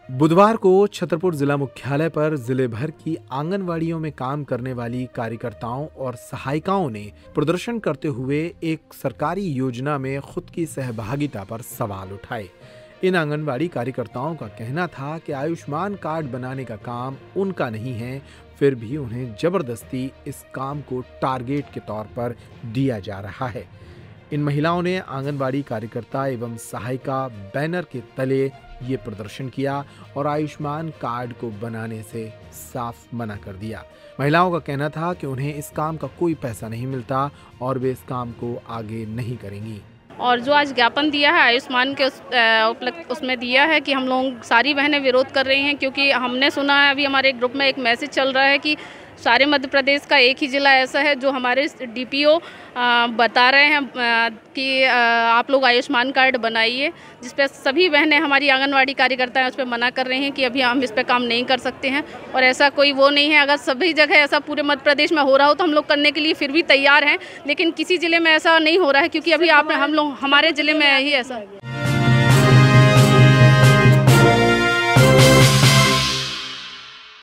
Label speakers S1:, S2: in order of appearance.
S1: बुधवार को छतरपुर जिला मुख्यालय पर जिले भर की आंगनवाड़ियों में काम करने वाली कार्यकर्ताओं और सहायिकाओं ने प्रदर्शन करते हुए एक सरकारी योजना में खुद की सहभागिता पर सवाल उठाए। इन आंगनवाड़ी कार्यकर्ताओं का कहना था कि आयुष्मान कार्ड बनाने का काम उनका नहीं है, फिर भी उन्हें जबरदस्ती इस काम को टारगेट के तौर पर दिया जा रहा है। इन महिलाओं ने आंगनवाड़ी कार्यकर्ता एवं सहायिका बैनर के तले ये प्रदर्शन किया और आयुष्मान कार्ड को बनाने से साफ मना कर दिया। महिलाओं का कहना था कि उन्हें इस काम का कोई पैसा नहीं मिलता और वे इस काम को आगे नहीं करेंगी।
S2: और जो आज ज्ञापन दिया है आयुष्मान के उसमें दिया है कि हम लोग सारी बहनें विरोध कर रही हैं, क्योंकि हमने सुना है अभी हमारे ग्रुप में एक मैसेज चल रहा है कि सारे मध्य प्रदेश का एक ही ज़िला ऐसा है जो हमारे डीपीओ बता रहे हैं कि आप लोग आयुष्मान कार्ड बनाइए, जिस पे सभी बहनें हमारी आंगनवाड़ी कार्यकर्ता हैं उस पर मना कर रही हैं कि अभी हम इस पे काम नहीं कर सकते हैं। और ऐसा कोई वो नहीं है, अगर सभी जगह ऐसा पूरे मध्य प्रदेश में हो रहा हो तो हम लोग करने के लिए फिर भी तैयार हैं, लेकिन किसी ज़िले में ऐसा नहीं हो रहा है, क्योंकि अभी हम लोग हमारे ज़िले में ही ऐसा